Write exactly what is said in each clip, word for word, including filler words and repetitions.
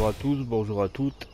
bonjour à tous, bonjour à toutes.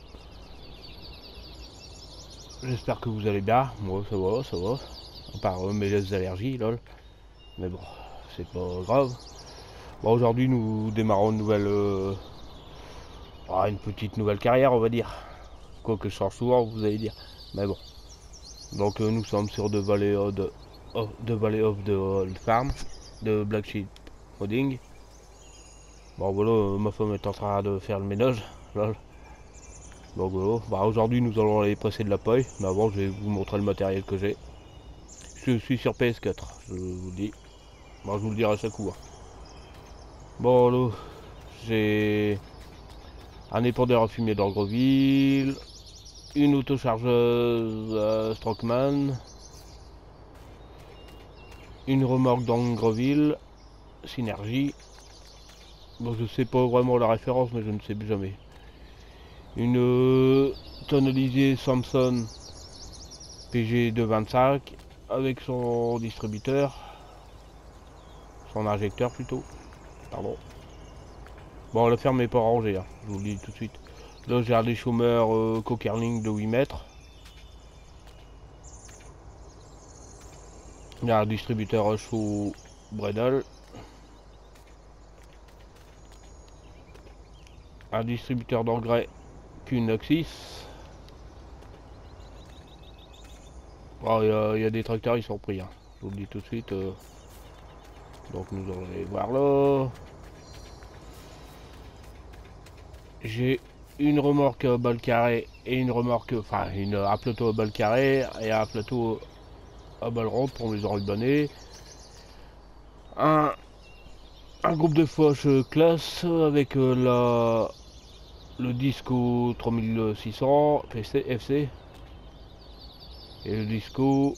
J'espère que vous allez bien. Moi ça va, ça va. À part euh, mes allergies, lol. Mais bon, c'est pas grave. Bon, aujourd'hui nous démarrons une nouvelle... Euh... Ah, une petite nouvelle carrière, on va dire. Quoique je change souvent, vous allez dire. Mais bon. Donc euh, nous sommes sur The Valley of the, of, the Valley of the Old Farm de Black Sheep Modding. Bon voilà, euh, ma femme est en train de faire le ménage. Lol. Donc voilà, bah, aujourd'hui nous allons aller presser de la paille, mais avant je vais vous montrer le matériel que j'ai. Je suis sur P S quatre, je vous le dis. Bon, je vous le dirai à chaque coup. Hein. Bon là, j'ai un épandeur à fumier d'Orgreville, une autochargeuse euh, Strockman, une remorque d'Orgreville, Synergie. Bon, je sais pas vraiment la référence, mais je ne sais plus jamais. Une euh, tonnelisée Samson P G deux vingt-cinq avec son distributeur, son injecteur plutôt, pardon. Bon, la ferme n'est pas rangée, hein, je vous le dis tout de suite. Là j'ai un déchômeur euh, Cokerling de huit mètres. Il y a un distributeur chaud Bredal. Un distributeur d'engrais Cunoxis. Oh, il, y a, il y a des tracteurs, ils sont pris, hein. Je vous le dis tout de suite. Euh... Donc nous allons aller voir là. J'ai une remorque à balle carrée et une remorque, enfin une, un plateau à balle carrée et un plateau à balle ronde pour les enrubanner. Un, un groupe de foches classe avec euh, la, le Disco trois mille six cents F C et le Disco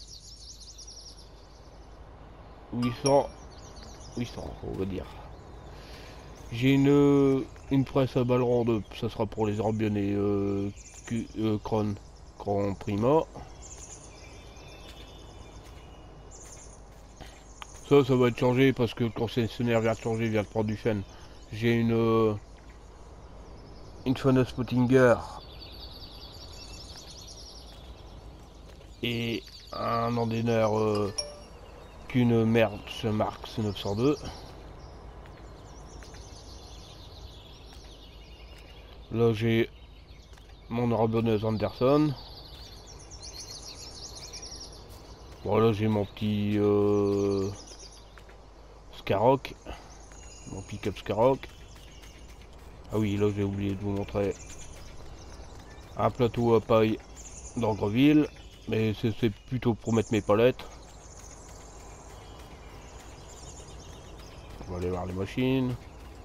huit cents, huit cents on va dire. J'ai une, une presse à balle ronde, ça sera pour les embionner euh, euh, Cron, Cron Prima. Ça, ça va être changé parce que le concessionnaire vient de changer, vient de prendre du chêne. J'ai une, euh, une Faneuse Pottinger et un endaineur euh, qu'une merde chez Marx neuf cent deux. Là j'ai mon enrobonneuse Anderson. Bon là j'ai mon petit euh, Scarrock, mon pick-up Scarrock. Ah oui, là j'ai oublié de vous montrer un plateau à paille d'Orgreville, mais c'est plutôt pour mettre mes palettes. On va aller voir les machines.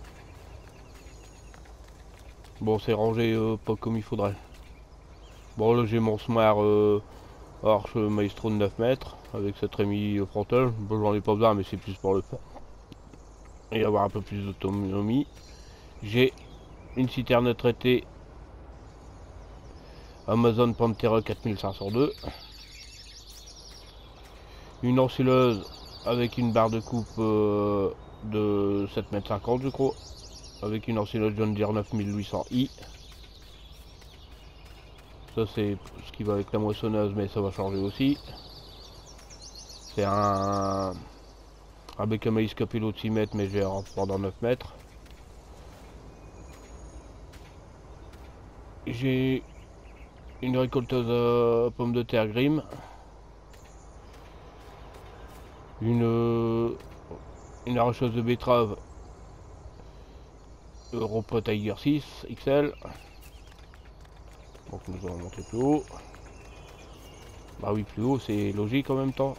Bon, c'est rangé euh, pas comme il faudrait. Bon, là j'ai mon Smart euh, Arch Maestro de neuf mètres avec cette Rémi frontale. Bon, j'en ai pas besoin, mais c'est plus pour le faire et avoir un peu plus d'autonomie. J'ai une citerne traitée Amazon Pantera quatre mille cinq cent deux, une ensileuse avec une barre de coupe euh, de sept mètres cinquante je crois, avec une ensileuse John Deere neuf mille huit cents i. Ça c'est ce qui va avec la moissonneuse, mais ça va changer aussi. C'est un un bec à maïs capello de six mètres, mais j'ai un pendant neuf mètres. J'ai une récolteuse à pommes de terre Grimm, une une arracheuse de betterave Europro Tiger six X L. Donc nous allons monter plus haut. Bah oui, plus haut, c'est logique en même temps.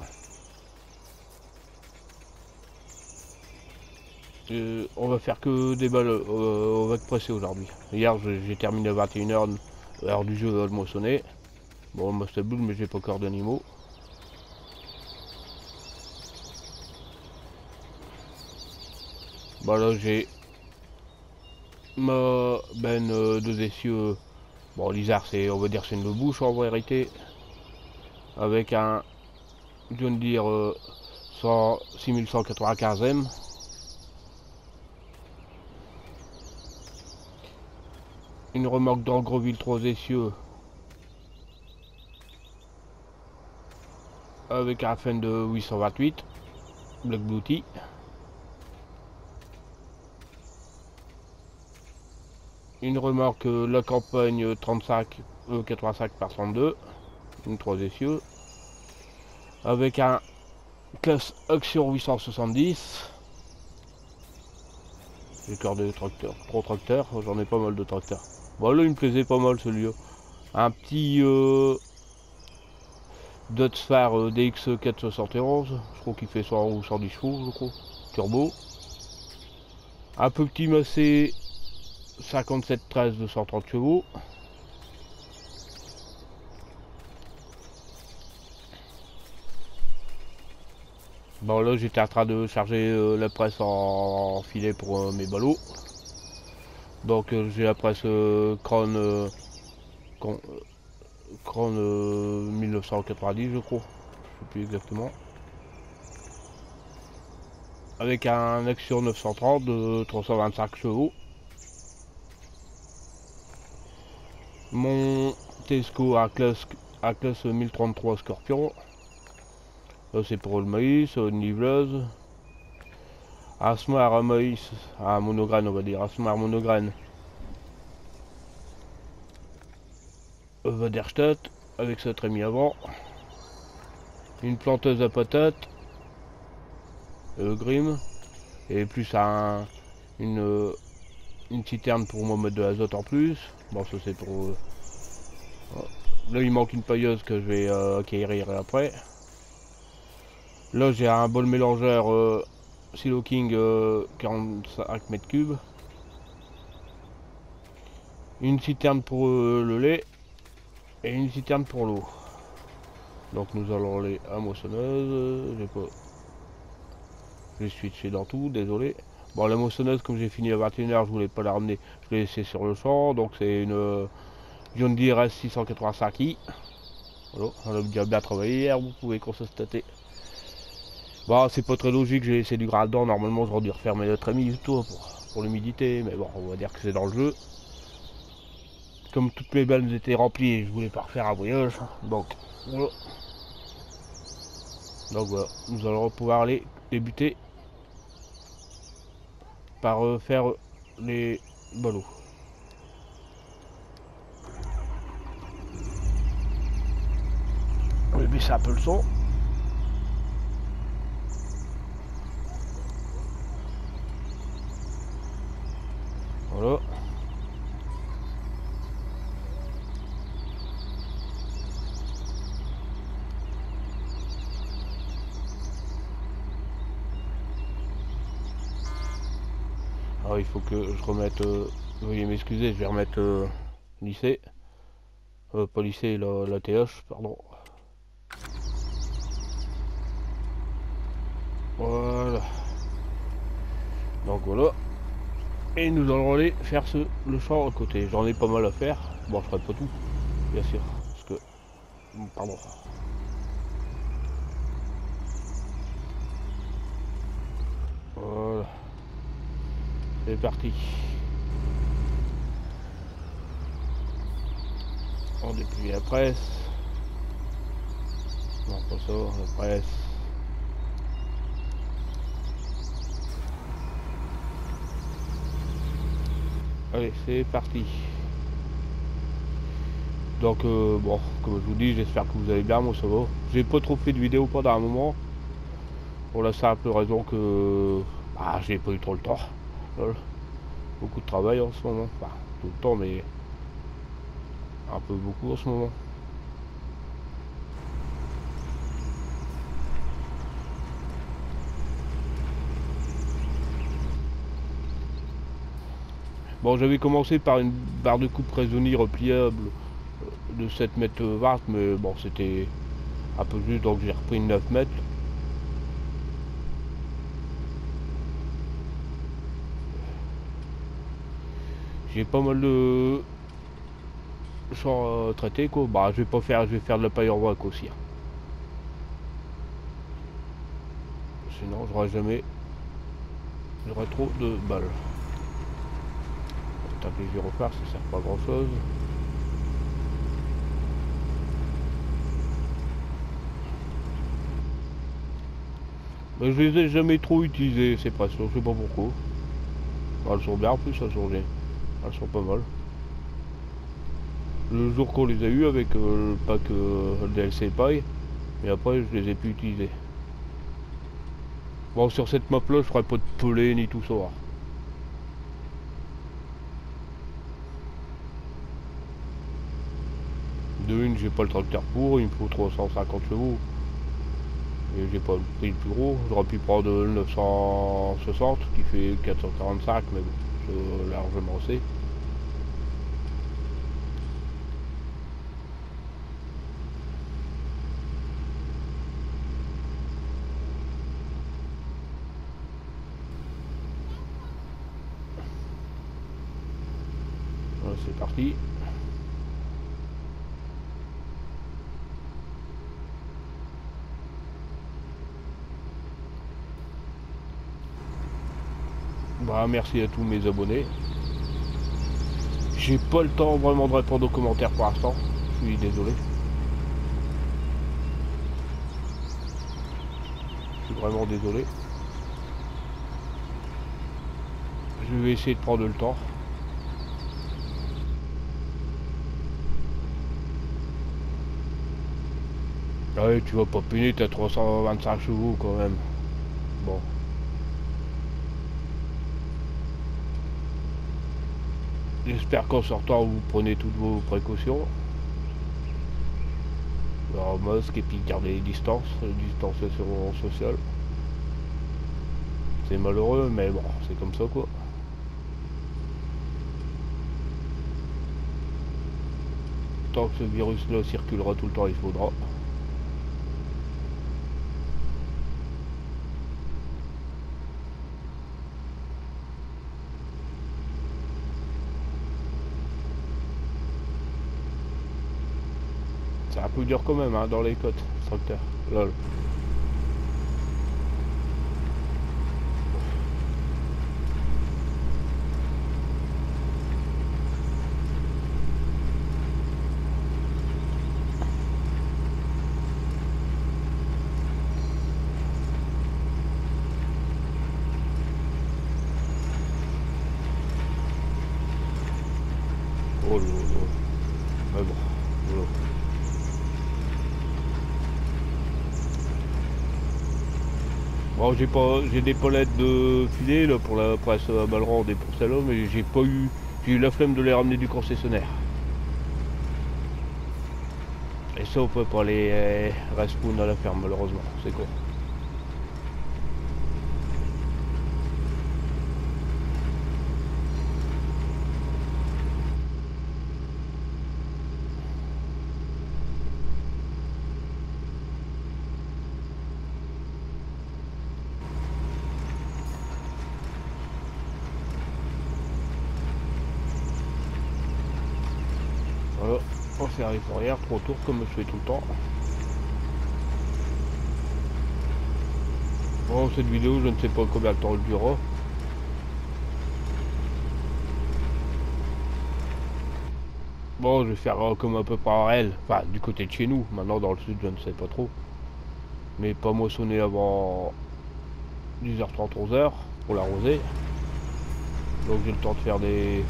Euh, on va faire que des balles, euh, on va presser aujourd'hui. Hier j'ai terminé à vingt et une heures, l'heure du jeu va le moissonner. Bon, moi c'est boule, mais j'ai pas encore d'animaux. Bah là j'ai ma benne euh, deux essieux. Bon, l'Isard c'est, on va dire c'est une bouche en vérité. Avec un John Deere euh, six mille cent quatre-vingt-quinze M. Une remorque d'Angreville trois essieux avec un Fend de huit cent vingt-huit Black Beauty. Une remorque euh, La Campagne trente-cinq E quatre-vingt-cinq par trente-deux, une trois essieux, avec un classe Action huit cent soixante-dix. J'ai cœur de tracteur, pro tracteur, j'en ai pas mal de tracteurs. Bon là il me plaisait pas mal celui-là. Un petit euh, Dodge Phare euh, D X quatre cent soixante et onze, je crois qu'il fait cent ou cent dix chevaux, je crois, turbo. Un peu petit Massé cinquante-sept treize de cent trente chevaux. Bon là j'étais en train de charger euh, la presse en, en filet pour euh, mes ballots. Donc euh, j'ai la presse euh, Krone, euh, Krone euh, mille neuf cent quatre-vingt-dix je crois, je sais plus exactement. Avec un Action neuf cent trente de trois cent vingt-cinq chevaux. Mon Tesco à classe, à classe mille trente-trois Scorpion. Là c'est pour le maïs, une livreuse. Un smart à maïs, à monograine on va dire, un smart monograine. Vaderstadt avec sa trémie avant. Une planteuse à patates. Euh, Grimm. Et plus un, une, une citerne pour moi mettre de l'azote en plus. Bon ça c'est pour... Euh, là il manque une pailleuse que je vais euh, acquérir après. Là j'ai un bol mélangeur euh, Silo King euh, quarante-cinq mètres cubes. Une citerne pour euh, le lait. Et une citerne pour l'eau. Donc nous allons aller à moissonneuse. J'ai pas... J'ai switché dans tout, désolé. Bon la moissonneuse comme j'ai fini à vingt et une heures je voulais pas la ramener. Je l'ai laissée sur le champ. Donc c'est une euh, John Deere S six cent quatre-vingt-cinq i. Voilà, on a déjà bien travaillé hier, vous pouvez constater. Bon, c'est pas très logique, j'ai laissé du gras dedans. Normalement, j'aurais dû refermer notre ami tout pour, pour l'humidité, mais bon, on va dire que c'est dans le jeu. Comme toutes les balles étaient remplies, je voulais pas refaire un voyage. Donc, voilà. Donc voilà, nous allons pouvoir aller débuter par euh, faire les ballots. On va baisser un peu le son. Voilà. Alors il faut que je remette, euh, veuillez m'excuser, je vais remettre euh, lycée, euh, pas lycée, la, la T H, pardon. Voilà. Donc voilà. Et nous allons aller faire ce, le champ à côté. J'en ai pas mal à faire. Bon, je ferai pas tout, bien sûr, parce que... Pardon. Voilà. C'est parti. On déplie la presse. Non, pas ça, la presse. Allez, c'est parti. Donc, euh, bon, comme je vous dis, j'espère que vous allez bien, moi ça va. J'ai pas trop fait de vidéos pendant un moment. Pour la simple raison que... Ah, j'ai pas eu trop le temps. Lol. Beaucoup de travail en ce moment. Enfin, tout le temps, mais... Un peu beaucoup en ce moment. Bon, j'avais commencé par une barre de coupe raisonnée repliable de sept mètres vingt, mais bon, c'était un peu juste, donc j'ai repris une neuf mètres. J'ai pas mal de champs à traiter, quoi. Bah, je vais pas faire, je vais faire de la paille en vrac aussi. Hein. Sinon, j'aurai jamais, j'aurai trop de balles. Tant que les gyrophares, ça sert pas à grand chose. Mais je les ai jamais trop utilisés, ces pressions, je sais pas pourquoi. Elles sont bien en plus, elles sont, elles sont pas mal. Le jour qu'on les a eu avec euh, le pack euh, D L C paille, mais après je les ai plus utilisés. Bon, sur cette map là, je ferai pas de pelé ni tout ça. De une, j'ai pas le tracteur pour, il me faut trois cent cinquante chevaux. Et j'ai pas pris le plus gros, j'aurais pu prendre le neuf cent soixante qui fait quatre cent quarante-cinq, mais bon, c'est largement assez. Voilà, c'est parti. Bah, merci à tous mes abonnés. J'ai pas le temps vraiment de répondre aux commentaires pour l'instant. Je suis désolé. Je suis vraiment désolé. Je vais essayer de prendre le temps. Ouais, tu vas pas peiner, t'as trois cent vingt-cinq chevaux quand même. Bon. J'espère qu'en sortant vous prenez toutes vos précautions. Alors, masque et puis garder les distances, les distanciations sociales. C'est malheureux mais bon, c'est comme ça quoi. Tant que ce virus là circulera tout le temps, il faudra. C'est un peu dur quand même hein, dans les côtes, tracteur. Lol. Oh là là. Mais bon, voilà. Bon, j'ai pas, j'ai des palettes de filet là pour la presse à Ballerand et pour celle-là, mais j'ai pas eu, j'ai eu la flemme de les ramener du concessionnaire. Et ça on peut pas les euh, respawn à la ferme malheureusement, c'est quoi. Voilà, on fait arrière arrière, trois tours comme je fais tout le temps. Bon, cette vidéo, je ne sais pas combien de temps elle durera. Bon, je vais faire euh, comme un peu par elle, enfin du côté de chez nous. Maintenant dans le sud, je ne sais pas trop. Mais pas moissonner avant dix heures trente, onze heures pour l'arroser. Donc j'ai le temps de faire des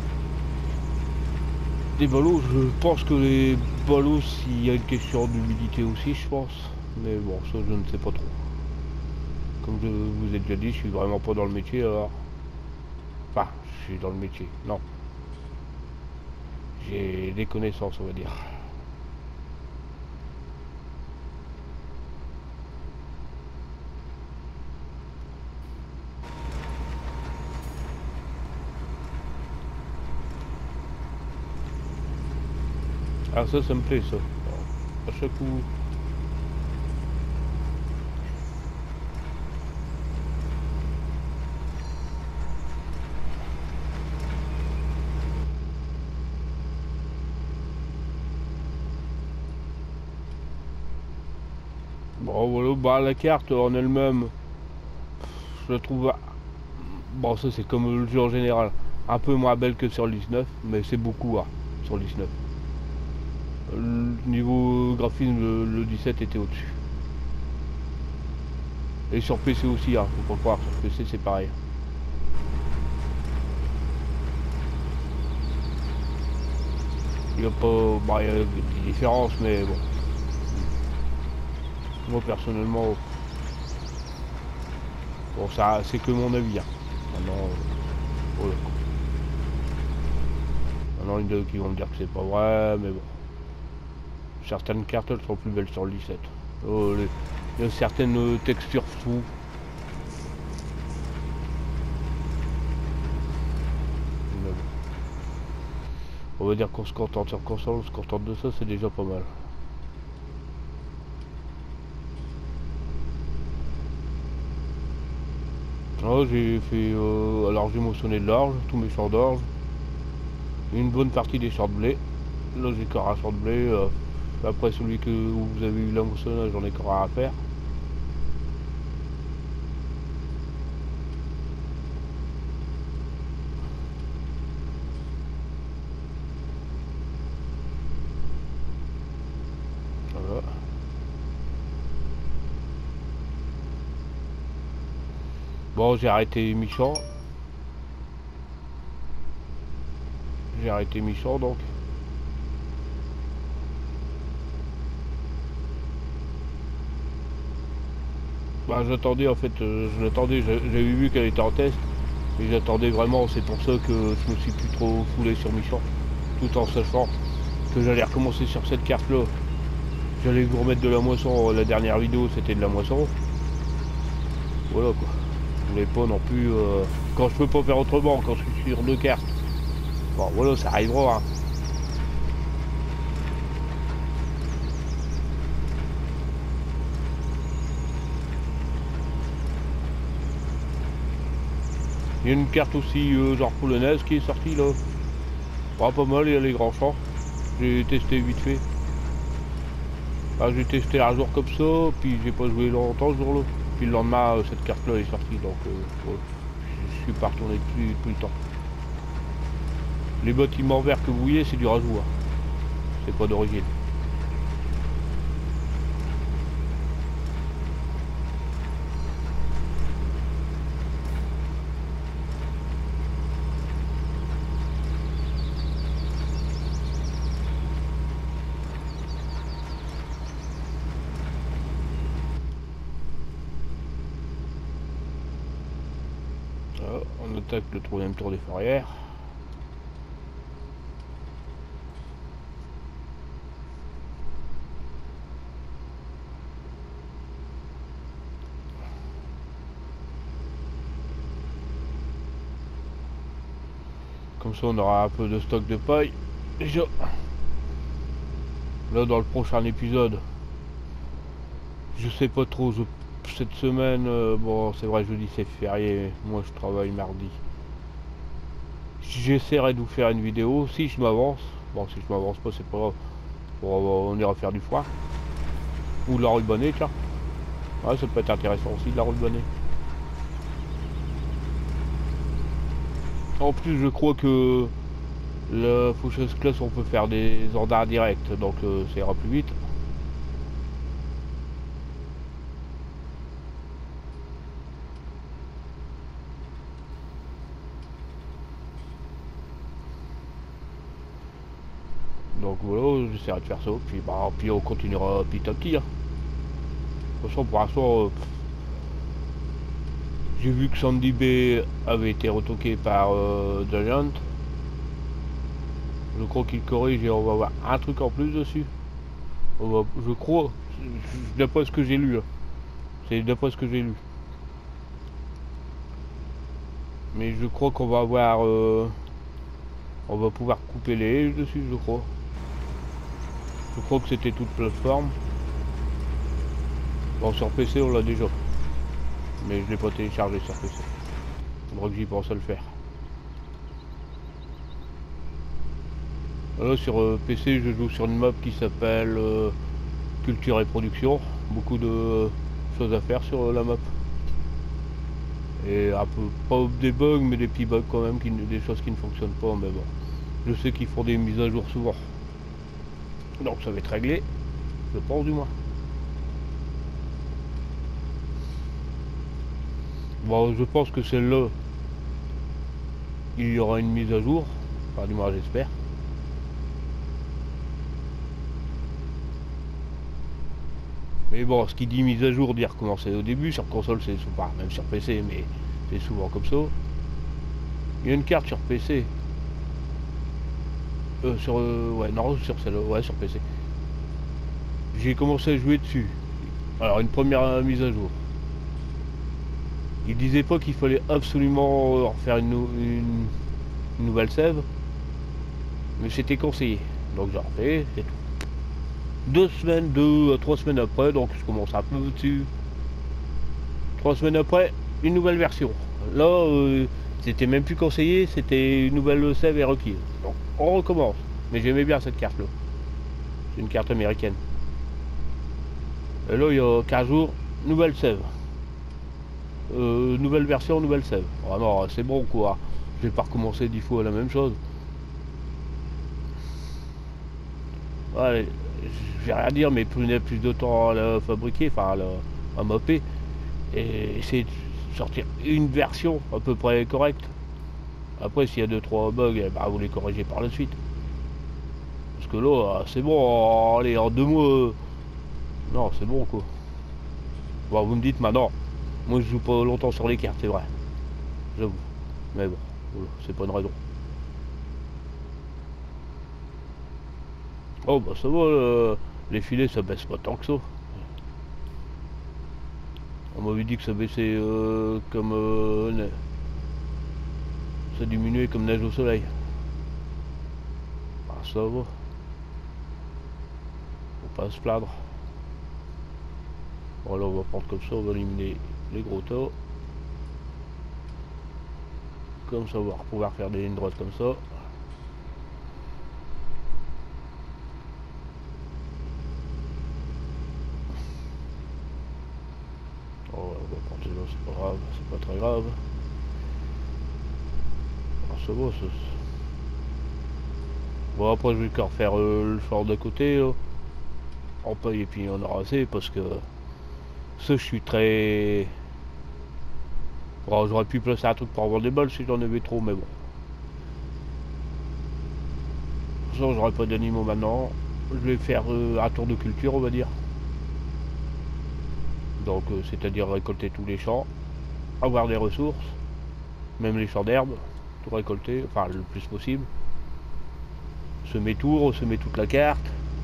des ballots. Je pense que les ballots, s'il y a une question d'humidité aussi, je pense. Mais bon, ça je ne sais pas trop. Comme je vous ai déjà dit, je suis vraiment pas dans le métier alors. Enfin, je suis dans le métier, non. J'ai des connaissances, on va dire. Ah ça, ça me plaît ça. À chaque coup. Bon voilà, bah la carte en elle-même, je la trouve, bon ça c'est comme le jeu en général, Un peu moins belle que sur le dix-neuf, mais c'est beaucoup hein, sur le dix-neuf. Le niveau graphisme, le, le dix-sept était au-dessus. Et sur P C aussi, hein, faut pas croire, sur P C c'est pareil. Il n'y a pas... Bah, il y a des différences, mais bon. Moi personnellement... Bon, ça c'est que mon avis. Hein. Maintenant... Euh, voilà. Maintenant, il y en a qui vont me dire que c'est pas vrai, mais bon. Certaines cartes elles sont plus belles sur le dix-sept. Oh, les... Il y a certaines textures floues. On va dire qu'on se contente sur console, on se contente de ça, c'est déjà pas mal. Oh, j'ai fait... Euh, alors j'ai moissonné de l'orge, tous mes champs d'orge. Une bonne partie des champs de blé. Là j'ai encore un champ de blé. Euh, après celui que vous avez eu la moissonnage, j'en ai encore un à faire. Voilà. Bon, j'ai arrêté mi-champ. J'ai arrêté mi-champ donc. Bah j'attendais en fait, euh, je l'attendais, j'avais vu qu'elle était en test. Et j'attendais vraiment, c'est pour ça que je me suis plus trop foulé sur mi-champ. Tout en sachant que j'allais recommencer sur cette carte là. J'allais vous remettre de la moisson, la dernière vidéo c'était de la moisson. Voilà quoi. Je voulais pas non plus, euh, quand je peux pas faire autrement, quand je suis sur deux cartes. Bon voilà, ça arrivera hein. Il y a une carte aussi euh, genre polonaise qui est sortie là. Bon, pas mal, il y a les grands champs. J'ai testé vite fait. Ah, j'ai testé un jour comme ça, puis j'ai pas joué longtemps ce jour-là. Puis le lendemain, euh, cette carte-là est sortie, donc euh, ouais, je suis pas retourné dessus tout le temps. Les bâtiments verts que vous voyez, c'est du rasoir. C'est pas d'origine. Ah, on attaque le troisième tour des Ferrières. Comme ça on aura un peu de stock de paille. Déjà. Là dans le prochain épisode, je sais pas trop, je, cette semaine, euh, bon c'est vrai jeudi c'est férié, moi je travaille mardi. J'essaierai de vous faire une vidéo, si je m'avance, bon si je m'avance pas c'est pas grave, bon, on ira faire du foin. Ou de la rubannée tiens. Ouais, ça peut être intéressant aussi de la rubannée. En plus je crois que la faucheuse classe on peut faire des ordres directs, donc euh, ça ira plus vite. Donc voilà, j'essaierai de faire ça, puis bah puis on continuera petit à petit. Hein. De toute façon pour l'instant, euh, j'ai vu que Sandy Bay avait été retoqué par euh, Giant. Je crois qu'il corrige et on va avoir un truc en plus dessus. On va, je crois, d'après ce que j'ai lu. C'est d'après ce que j'ai lu. Mais je crois qu'on va avoir... Euh, on va pouvoir couper les haies dessus, je crois. Je crois que c'était toute plateforme. Bon, sur P C on l'a déjà. Mais je l'ai pas téléchargé sur P C. Il faudra que j'y pense à le faire. Là sur euh, P C je joue sur une map qui s'appelle euh, Culture et Production. Beaucoup de choses à faire sur euh, la map. Et un peu, pas des bugs, mais des petits bugs quand même, qui, des choses qui ne fonctionnent pas, mais bon. Je sais qu'ils font des mises à jour souvent. Donc ça va être réglé, je pense du moins. Bon, je pense que celle-là, il y aura une mise à jour. Enfin, du moins, j'espère. Mais bon, ce qui dit mise à jour, dit recommencer au début. Sur console, c'est souvent, même sur P C, mais c'est souvent comme ça. Il y a une carte sur P C. Euh, sur, euh, ouais, non, sur celle-là, ouais, sur P C. J'ai commencé à jouer dessus. Alors, une première euh, mise à jour. Il disait pas qu'il fallait absolument refaire une, une, une nouvelle save, mais c'était conseillé. Donc j'ai refait, c'est tout. Deux semaines, deux à trois semaines après, donc je commence un peu dessus. Trois semaines après, une nouvelle version. Là, euh, c'était même plus conseillé, c'était une nouvelle save et requise. Donc on recommence. Mais j'aimais bien cette carte là. C'est une carte américaine. Et là, il y a quinze jours, nouvelle save. Euh, nouvelle version, nouvelle save. Vraiment, c'est bon quoi. Je vais pas recommencer dix fois la même chose. Ouais, je vais rien dire, mais prenez plus de temps à la fabriquer, enfin à, la, à mapper. Et essayer de sortir une version à peu près correcte. Après, s'il y a deux trois bugs, eh ben, vous les corrigez par la suite. Parce que là, c'est bon, allez, en deux mois. Non, c'est bon quoi. Bon, vous me dites maintenant. Moi, je joue pas longtemps sur les cartes, c'est vrai. J'avoue. Mais bon, c'est pas une raison. Oh, bah ça va, euh, les filets, ça baisse pas tant que ça. On m'avait dit que ça baissait euh, comme... Euh, ça diminuait comme neige au soleil. Ah, ça va. Faut pas se plaindre. Bon, là, on va prendre comme ça, on va éliminer les gros tas. Comme ça, on va pouvoir faire des lignes droites comme ça. Oh, on va prendre là, c'est pas grave, c'est pas très grave. Ah, ça va, ça. Bon, après, je vais encore faire euh, le short d'à côté, là. En paille et puis on aura assez parce que ça, je suis très... Bon, j'aurais pu placer un truc pour avoir des balles si j'en avais trop, mais bon. Ça, j'aurais pas d'animaux maintenant. Je vais faire euh, un tour de culture, on va dire. Donc, euh, c'est-à-dire récolter tous les champs, avoir des ressources, même les champs d'herbe, tout récolter, enfin le plus possible. Semer tout, semer toute la carte.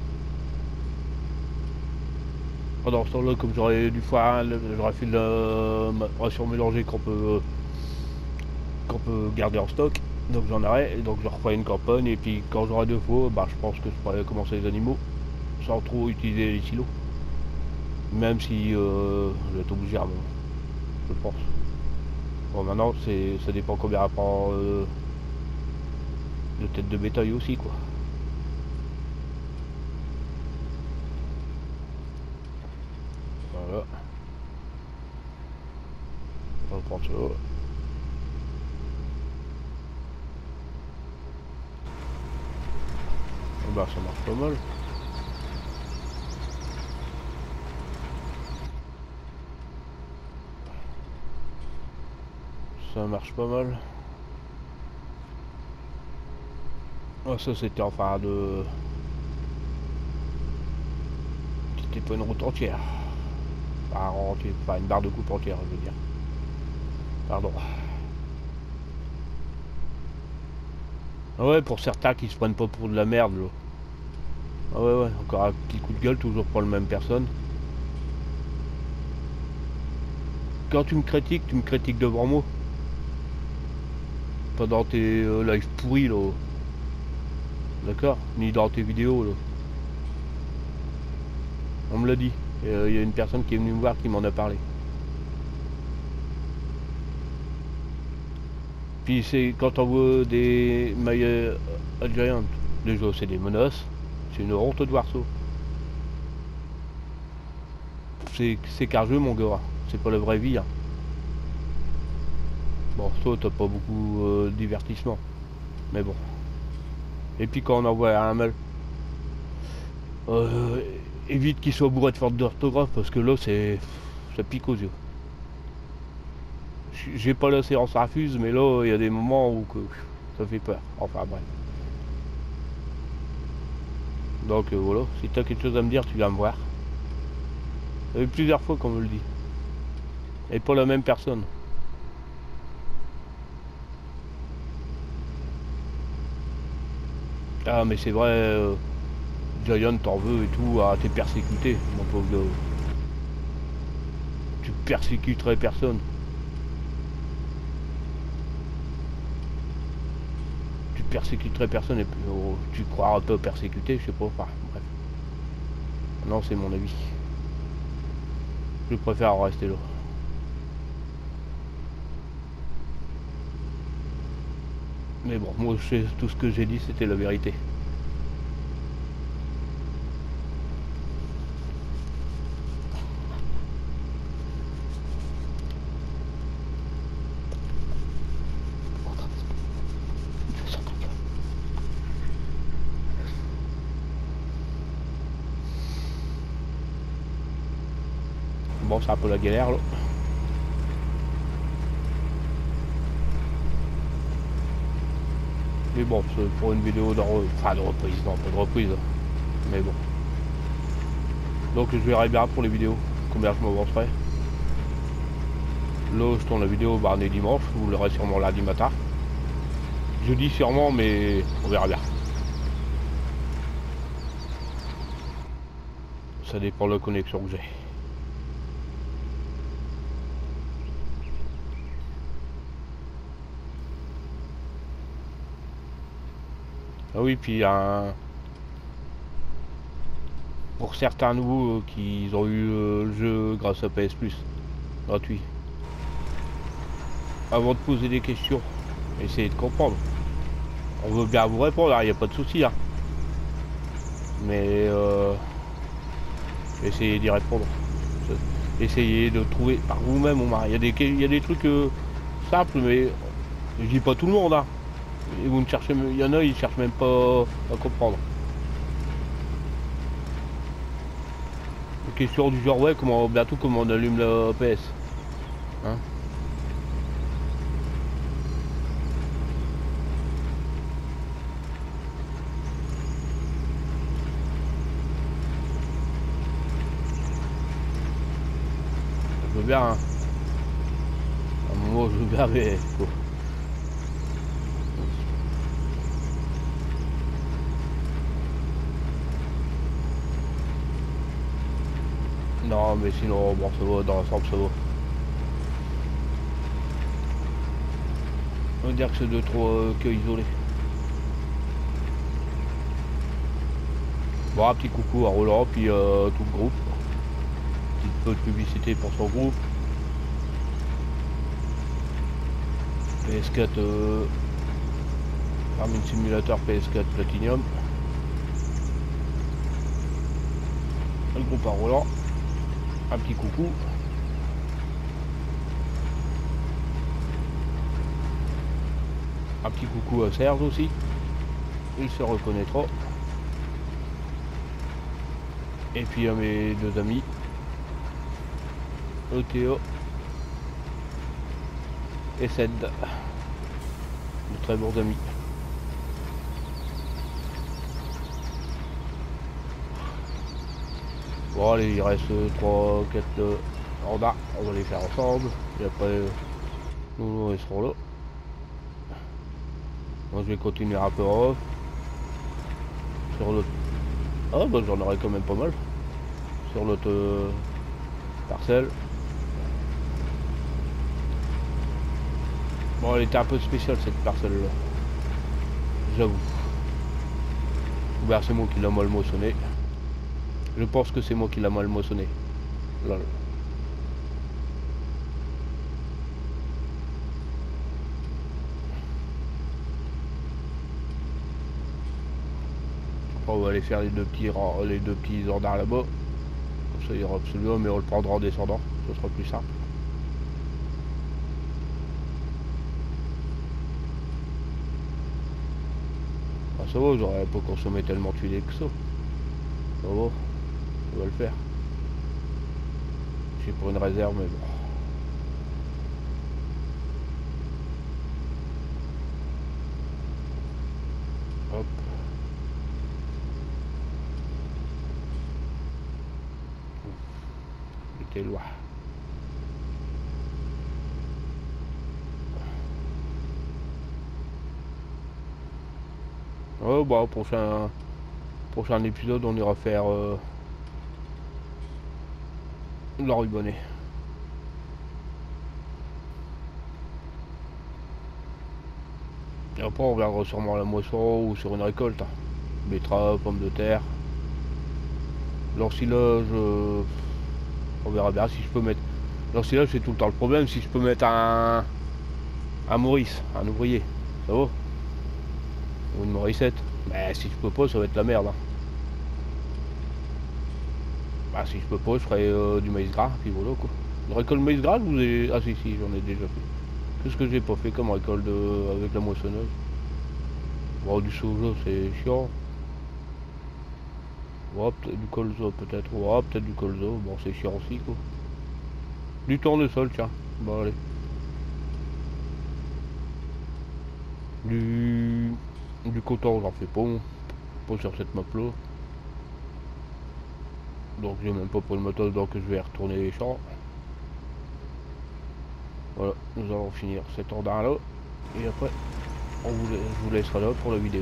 Pendant ce temps-là, comme j'aurais du foin, j'aurais fait de la ration mélangée qu'on peut, qu'on peut garder en stock. Donc j'en aurai, et donc je referai une campagne, et puis quand j'aurai deux fois, bah, je pense que je pourrais commencer les animaux sans trop utiliser les silos. Même si euh, je vais être obligé, bon, je pense. Bon, maintenant, ça dépend combien elle prend euh, de tête de bétail aussi, quoi. Voilà. On va prendre ça. Bah, ça marche pas mal. Ça marche pas mal. Oh, ça c'était enfin de... C'était pas une route entière. Enfin, entière. Enfin, une barre de coupe entière, je veux dire. Pardon. Ah ouais, pour certains qui se prennent pas pour de la merde, là. Ah ouais, ouais, encore un petit coup de gueule, toujours pour la même personne. Quand tu me critiques, tu me critiques devant moi. Pas dans tes euh, lives pourris, là. D'accord? Ni dans tes vidéos, là. On me l'a dit. Il euh, y a une personne qui est venue me voir qui m'en a parlé. Puis c'est quand on voit des mailles Giant, déjà c'est des menaces. C'est une honte de voir ça. C'est qu'un jeu, mon gars. C'est pas la vraie vie. Hein. Bon, toi, t'as pas beaucoup euh, de divertissement. Mais bon. Et puis quand on envoie un mail, euh, évite qu'il soit bourré de fautes d'orthographe parce que là, c'est ça pique aux yeux. J'ai pas la séance refuse, mais là, il y a des moments où que, ça fait peur. Enfin bref. Donc euh, voilà, si tu as quelque chose à me dire, tu viens me voir. Ça fait plusieurs fois qu'on me le dit. Et pas la même personne. Ah mais c'est vrai, euh, Giant t'en veux et tout, ah, t'es persécuté, mon pauvre gars. Tu persécuterais personne. Tu persécuterais personne et puis oh, tu croiras pas persécuter, je sais pas, enfin bref. Non, c'est mon avis. Je préfère rester là. Mais bon, moi je sais, tout ce que j'ai dit c'était la vérité. Bon, c'est un peu la galère là. Mais bon, c'est pour une vidéo de, re... enfin, de reprise, non pas de reprise. Mais bon. Donc je verrai bien pour les vidéos, combien je m'avancerai. Là je tourne la vidéo bah, on est dimanche, vous l'aurez sûrement lundi matin. Je dis sûrement mais on verra bien. Ça dépend de la connexion que j'ai. Ah oui, puis un... pour certains nouveaux euh, qui ont eu euh, le jeu grâce à P S Plus, gratuit. Avant de poser des questions, essayez de comprendre. On veut bien vous répondre, il n'y a pas de souci. Hein. Mais euh, essayez d'y répondre. Essayez de trouver par vous-même. Il y a des, il y a des trucs euh, simples, mais je dis pas tout le monde. Hein. Et vous ne cherchez, il y en a, ils cherchent même pas à comprendre. Une question du genre, ouais, comment bientôt comment on allume la P S. Hein? Je veux bien. Hein. À un moment, je veux bien, mais faut... Non, mais sinon, bon, ça va, dans l'ensemble, ça va. On va dire que c'est deux trois euh, cas isolés. Bon, un petit coucou à Roland, puis euh, tout le groupe. Petite peu de publicité pour son groupe. P S quatre, euh, Farming Simulator P S quatre Platinum. Le groupe à Roland. Un petit coucou. Un petit coucou à Serge aussi. Il se reconnaîtra. Et puis à mes deux amis. E T O. Et Ced. De très bons amis. Bon allez, il reste trois quatre euh, mandats, on va les faire ensemble, et après euh, nous, nous ils seront là. Moi je vais continuer un peu en off. Sur l'autre. Ah bah j'en aurai quand même pas mal. Sur l'autre euh, parcelle. Bon elle était un peu spéciale cette parcelle là. J'avoue. Ben, c'est moi qui l'a mal moissonné. Je pense que c'est moi qui l'a mal moissonné. Lol. On va aller faire les deux petits les deux petits ordins là-bas. Comme ça il y aura absolument, mais on le prendra en descendant. Ce sera plus simple. Ah, ça va, j'aurais pas consommé tellement de filet que ça. Ça va, ça va le faire. J'ai pour une réserve, mais bon. Hop. J'étais loin. Oh bah prochain prochain épisode on ira faire euh, la rubonnée. Et après on reviendra sûrement à la moisson ou sur une récolte. Hein. Betterave, pommes de terre. L'ensilage, euh, on verra bien si je peux mettre. L'ensilage c'est tout le temps le problème, si je peux mettre un un Maurice, un ouvrier, ça va. Ou une Morissette. Mais si je peux pas, ça va être la merde. Hein. Bah si je peux pas, je ferai euh, du maïs gras, puis voilà quoi. Une récolte maïs gras, vous avez... Ah si si, j'en ai déjà fait. Qu'est-ce que j'ai pas fait comme récolte de... avec la moissonneuse? Bon, du soja, c'est chiant. Ouais, peut-être du colza peut-être. Ouais, peut-être du colza. Bon, c'est chiant aussi quoi. Du tournesol, tiens. Bon allez. Du... Du coton, j'en fais pas. Pas sur cette map là. Donc j'ai même pas pour le moteur, donc je vais retourner les champs. Voilà, nous allons finir cet ordre là. Et après, on vous, je vous laissera là pour la vidéo.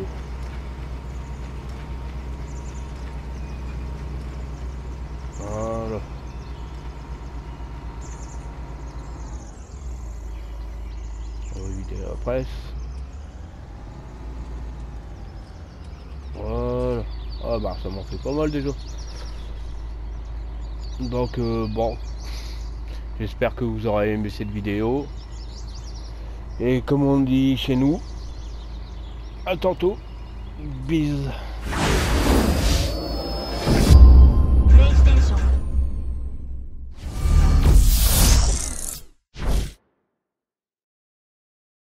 Voilà. On va vider la presse. Voilà. Ah bah ça m'en fait pas mal déjà. Donc euh, bon, j'espère que vous aurez aimé cette vidéo. Et comme on dit chez nous, à tantôt. Bise.